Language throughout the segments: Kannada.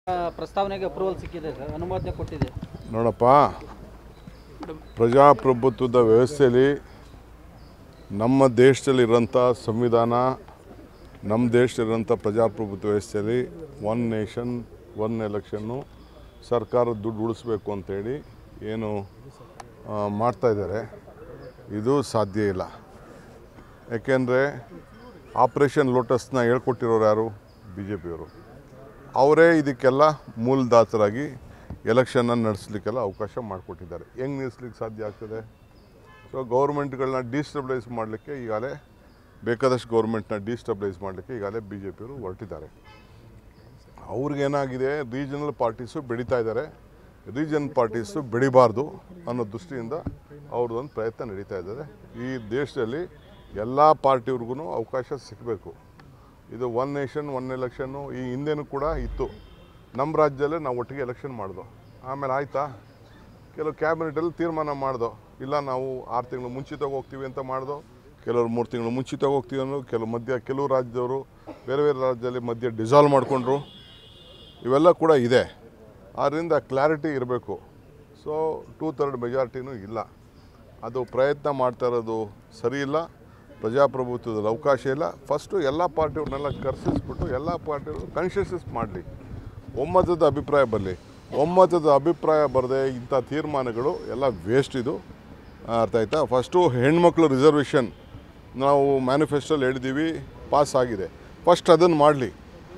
ಪ್ರಸ್ತಾವನೆಗೆ ಅಪ್ರೂವಲ್ ಸಿಕ್ಕಿದೆ ಸರ್, ಅನುಮೋದನೆ ಕೊಟ್ಟಿದೆ. ನೋಡಪ್ಪ, ಪ್ರಜಾಪ್ರಭುತ್ವದ ವ್ಯವಸ್ಥೆಯಲ್ಲಿ ನಮ್ಮ ದೇಶದಲ್ಲಿರೋಂಥ ಸಂವಿಧಾನ, ನಮ್ಮ ದೇಶದಲ್ಲಿರೋಂಥ ಪ್ರಜಾಪ್ರಭುತ್ವ ವ್ಯವಸ್ಥೆಯಲ್ಲಿ ಒನ್ ನೇಷನ್ ಒನ್ ಎಲೆಕ್ಷನ್ನು ಸರ್ಕಾರದ ದುಡ್ಡು ಉಳಿಸ್ಬೇಕು ಅಂತೇಳಿ ಏನು ಮಾಡ್ತಾಯಿದ್ದಾರೆ, ಇದು ಸಾಧ್ಯ ಇಲ್ಲ. ಯಾಕೆಂದರೆ ಆಪ್ರೇಷನ್ ಲೋಟಸ್ನ ಹೇಳ್ಕೊಟ್ಟಿರೋರು ಯಾರು? ಬಿ ಜೆ ಪಿಯವರು. ಅವರೇ ಇದಕ್ಕೆಲ್ಲ ಮೂಲದಾತರಾಗಿ ಎಲೆಕ್ಷನನ್ನು ನಡೆಸಲಿಕ್ಕೆಲ್ಲ ಅವಕಾಶ ಮಾಡಿಕೊಟ್ಟಿದ್ದಾರೆ. ಹೆಂಗೆ ನಿಲ್ಲಿಸ್ಲಿಕ್ಕೆ ಸಾಧ್ಯ ಆಗ್ತದೆ? ಸೊ ಗೌರ್ಮೆಂಟ್ಗಳನ್ನ ಡಿಸ್ಟೆಬಿಲೈಸ್ ಮಾಡಲಿಕ್ಕೆ ಈಗಾಗಲೇ ಬೇಕಾದಷ್ಟು ಗೌರ್ಮೆಂಟ್ನ ಡಿಸ್ಟೆಬಿಲೈಸ್ ಮಾಡಲಿಕ್ಕೆ ಈಗಾಗಲೇ ಬಿ ಜೆ ಪಿಯವರು ಹೊರಟಿದ್ದಾರೆ. ಅವ್ರಿಗೇನಾಗಿದೆ, ರೀಜನಲ್ ಪಾರ್ಟೀಸು ಬೆಳೀತಾ ಇದ್ದಾರೆ, ರೀಜನ್ ಪಾರ್ಟೀಸು ಬೆಳಿಬಾರ್ದು ಅನ್ನೋ ದೃಷ್ಟಿಯಿಂದ ಅವ್ರದ್ದೊಂದು ಪ್ರಯತ್ನ ನಡೀತಾ ಇದ್ದಾರೆ. ಈ ದೇಶದಲ್ಲಿ ಎಲ್ಲ ಪಾರ್ಟಿಯವ್ರಿಗೂ ಅವಕಾಶ ಸಿಗಬೇಕು. ಇದು ಒನ್ ನೇಷನ್ ಒನ್ ಎಲೆಕ್ಷನ್ನು ಈ ಹಿಂದೆನೂ ಕೂಡ ಇತ್ತು. ನಮ್ಮ ರಾಜ್ಯದಲ್ಲೇ ನಾವು ಒಟ್ಟಿಗೆ ಎಲೆಕ್ಷನ್ ಮಾಡ್ದೋ, ಆಮೇಲೆ ಆಯಿತಾ ಕೆಲವು ಕ್ಯಾಬಿನೆಟಲ್ಲಿ ತೀರ್ಮಾನ ಮಾಡ್ದೋ, ಇಲ್ಲ ನಾವು 6 ತಿಂಗಳು ಮುಂಚಿತವಾಗಿ ಹೋಗ್ತೀವಿ ಅಂತ ಮಾಡ್ದೋ, ಕೆಲವರು 3 ತಿಂಗಳು ಮುಂಚಿತವಾಗಿ ಹೋಗ್ತೀವಿ ಅನ್ನೋ, ಕೆಲವು ರಾಜ್ಯದವರು ಬೇರೆ ಬೇರೆ ರಾಜ್ಯದಲ್ಲಿ ಮಧ್ಯೆ ಡಿಸಾಲ್ವ್ ಮಾಡಿಕೊಂಡ್ರು. ಇವೆಲ್ಲ ಕೂಡ ಇದೆ. ಆದ್ದರಿಂದ ಕ್ಲಾರಿಟಿ ಇರಬೇಕು. ಸೊ 2/3 ಮೆಜಾರಿಟಿನೂ ಇಲ್ಲ. ಅದು ಪ್ರಯತ್ನ ಮಾಡ್ತಾ ಇರೋದು ಸರಿ ಇಲ್ಲ. ಪ್ರಜಾಪ್ರಭುತ್ವದಲ್ಲಿ ಅವಕಾಶ ಇಲ್ಲ. ಫಸ್ಟು ಎಲ್ಲ ಪಾರ್ಟಿಯವ್ರನ್ನೆಲ್ಲ ಕರೆಸಿಸ್ಬಿಟ್ಟು ಎಲ್ಲ ಪಾರ್ಟಿಯವರು ಕನ್ಸೆನ್ಸಸ್ ಮಾಡಲಿ, ಒಮ್ಮತದ ಅಭಿಪ್ರಾಯ ಬರಲಿ. ಒಮ್ಮತದ ಅಭಿಪ್ರಾಯ ಬರದೆ ಇಂಥ ತೀರ್ಮಾನಗಳು ಎಲ್ಲ ವೇಸ್ಟ್. ಇದು ಅರ್ಥ ಆಯ್ತಾ? ಫಸ್ಟು ಹೆಣ್ಮಕ್ಳು ರಿಸರ್ವೇಷನ್ ನಾವು ಮ್ಯಾನಿಫೆಸ್ಟೋಲ್ಲಿ ಹೇಳಿದ್ದೀವಿ, ಪಾಸ್ ಆಗಿದೆ. ಫಸ್ಟ್ ಅದನ್ನು ಮಾಡಲಿ.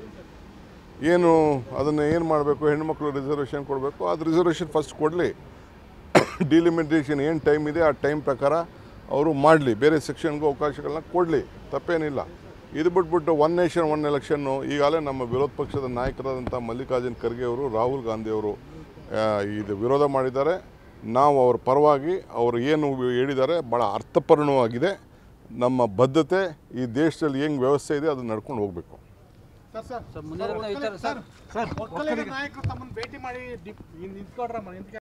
ಅದನ್ನು ಏನು ಮಾಡಬೇಕು? ಹೆಣ್ಮಕ್ಳು ರಿಸರ್ವೇಷನ್ ಕೊಡಬೇಕು. ಅದು ರಿಸರ್ವೇಷನ್ ಫಸ್ಟ್ ಕೊಡಲಿ. ಡಿಲಿಮಿಟೇಷನ್ ಏನು ಟೈಮ್ ಇದೆ ಆ ಟೈಮ್ ಪ್ರಕಾರ ಅವರು ಮಾಡಲಿ. ಬೇರೆ ಸೆಕ್ಷನ್ಗೂ ಅವಕಾಶಗಳನ್ನ ಕೊಡಲಿ, ತಪ್ಪೇನಿಲ್ಲ. ಇದು ಬಿಟ್ಬಿಟ್ಟು ಒನ್ ನೇಷನ್ ಒನ್ ಎಲೆಕ್ಷನ್ನು ಈಗಾಗಲೇ ನಮ್ಮ ವಿರೋಧ ಪಕ್ಷದ ನಾಯಕರಾದಂಥ ಮಲ್ಲಿಕಾರ್ಜುನ್ ಖರ್ಗೆ ಅವರು, ರಾಹುಲ್ ಗಾಂಧಿಯವರು ಇದು ವಿರೋಧ ಮಾಡಿದ್ದಾರೆ. ನಾವು ಅವ್ರ ಪರವಾಗಿ ಅವರು ಏನು ಹೇಳಿದ್ದಾರೆ ಭಾಳ ಅರ್ಥಪೂರ್ಣವಾಗಿದೆ. ನಮ್ಮ ಬದ್ಧತೆ ಈ ದೇಶದಲ್ಲಿ ಹೆಂಗೆ ವ್ಯವಸ್ಥೆ ಇದೆ ಅದನ್ನು ನಡ್ಕೊಂಡು ಹೋಗಬೇಕು. ನಾಯಕರು ತಮ್ಮನ್ನು ಭೇಟಿ ಮಾಡಿ